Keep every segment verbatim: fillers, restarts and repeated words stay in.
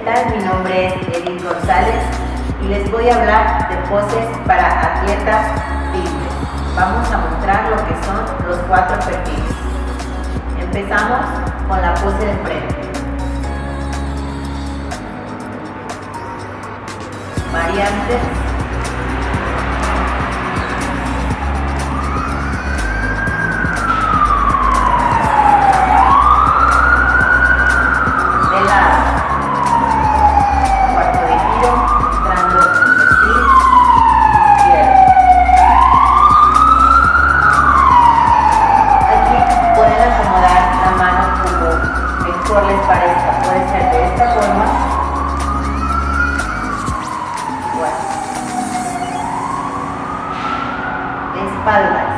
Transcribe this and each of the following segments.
tal? Mi nombre es Edith González y les voy a hablar de poses para atletas fitness. Vamos a mostrar lo que son los cuatro perfiles. Empezamos con la pose de frente. Variantes. De lado. Cuarto de giro, entrando en el perfil izquierdo. Aquí pueden acomodar la mano como mejor les parezca. Puede ser de esta forma. Espaldas.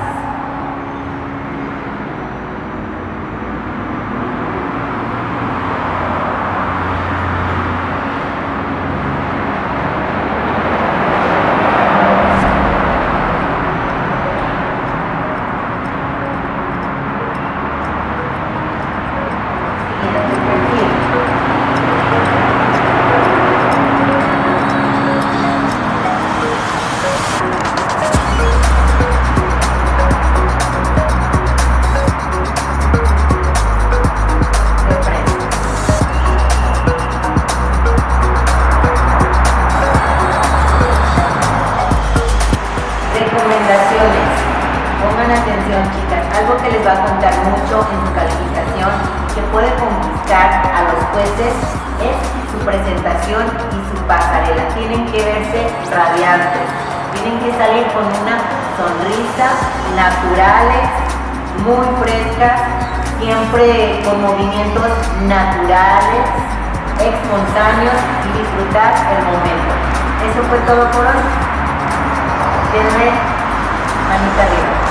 Recomendaciones. Pongan atención, chicas. Algo que les va a contar mucho en su calificación, que puede conquistar a los jueces, es su presentación y su pasarela. Tienen que verse radiantes. Tienen que salir con una sonrisa, naturales, muy frescas, siempre con movimientos naturales, espontáneos y disfrutar el momento. Eso fue todo por hoy. Denme manita arriba.